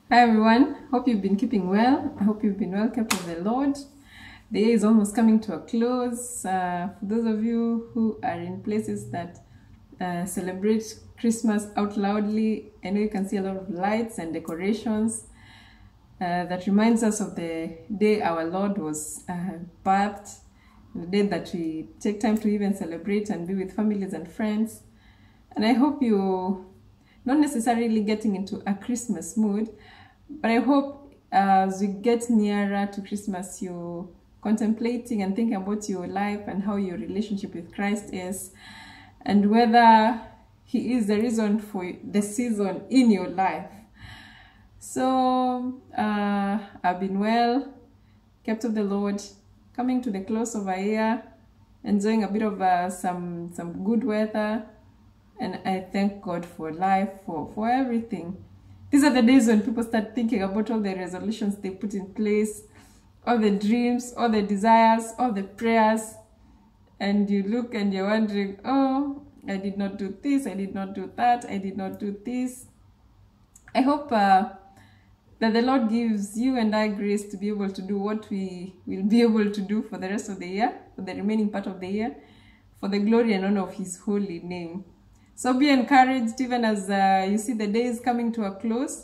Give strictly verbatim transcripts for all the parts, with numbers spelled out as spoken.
Hi everyone, hope you've been keeping well. I hope you've been well kept of the Lord. The year is almost coming to a close. Uh, for those of you who are in places that uh, celebrate Christmas out loudly, I know you can see a lot of lights and decorations. Uh, that reminds us of the day our Lord was uh, birthed, the day that we take time to even celebrate and be with families and friends. And I hope you're not necessarily getting into a Christmas mood, but I hope as we get nearer to Christmas, you're contemplating and thinking about your life and how your relationship with Christ is, and whether He is the reason for the season in your life. So, uh, I've been well, kept of the Lord, coming to the close of a year, enjoying a bit of uh, some, some good weather, and I thank God for life, for, for everything. These are the days when people start thinking about all the resolutions they put in place, all the dreams, all the desires, all the prayers, and you look and you're wondering, oh, I did not do this, I did not do that, I did not do this. I hope uh, that the Lord gives you and I grace to be able to do what we will be able to do for the rest of the year, for the remaining part of the year, for the glory and honor of His holy name. So be encouraged even as uh, you see the days coming to a close.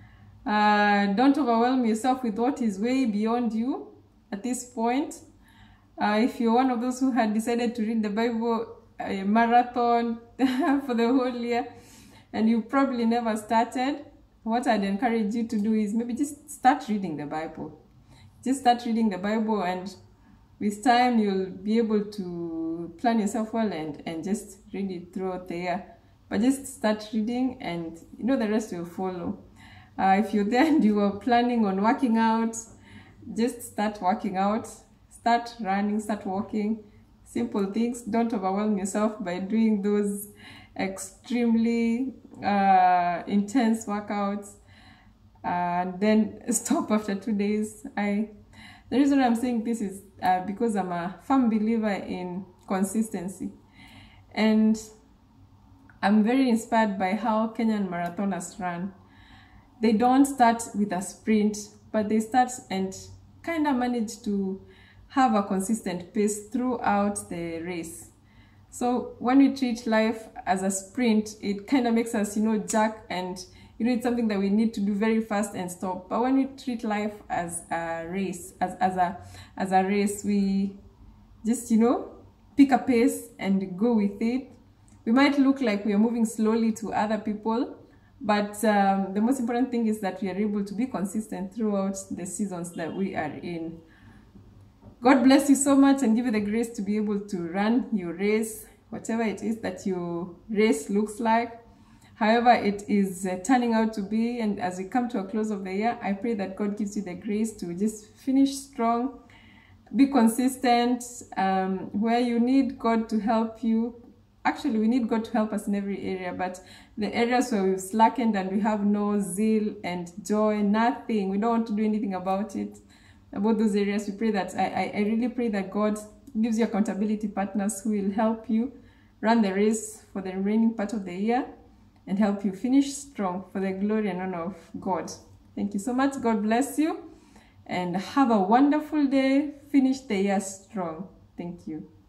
Uh, don't overwhelm yourself with what is way beyond you at this point. Uh, if you're one of those who had decided to read the Bible a marathon for the whole year and you probably never started, what I'd encourage you to do is maybe just start reading the Bible. Just start reading the Bible, and with time you'll be able to plan yourself well and, and just read it throughout the year. But just start reading and you know the rest will follow. Uh, if you're there and you are planning on working out, just start working out. Start running, start walking. Simple things. Don't overwhelm yourself by doing those extremely uh, intense workouts and then stop after two days. I The reason I'm saying this is uh, because I'm a firm believer in consistency. And I'm very inspired by how Kenyan marathoners run. They don't start with a sprint, but they start and kind of manage to have a consistent pace throughout the race. So when we treat life as a sprint, it kind of makes us, you know, jerk, and you know, it's something that we need to do very fast and stop. But when we treat life as a race, as, as, a, as a race, we just, you know, pick a pace and go with it. We might look like we are moving slowly to other people, but um, the most important thing is that we are able to be consistent throughout the seasons that we are in. God bless you so much and give you the grace to be able to run your race, whatever it is that your race looks like. However it is uh, turning out to be, and as we come to a close of the year, I pray that God gives you the grace to just finish strong, be consistent, um, where you need God to help you. Actually, we need God to help us in every area, but the areas where we've slackened and we have no zeal and joy, nothing, we don't want to do anything about it, about those areas, we pray that, I, I really pray that God gives you accountability partners who will help you run the race for the remaining part of the year and help you finish strong for the glory and honor of God. Thank you so much. God bless you and have a wonderful day. Finish the year strong. Thank you.